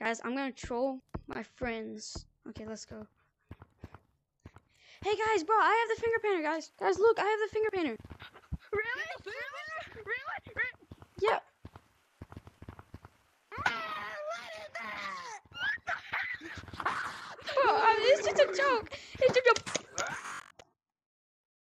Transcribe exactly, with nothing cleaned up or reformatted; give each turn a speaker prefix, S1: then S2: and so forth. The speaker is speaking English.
S1: Guys, I'm gonna troll my friends. Okay, let's go. Hey guys, bro, I have the finger painter, guys. Guys, look, I have the finger painter.
S2: Really? Really? Really? Really?
S1: Yeah.
S2: Ah, what is that? What the heck?
S1: Bro, uh, it's just a joke. It's just a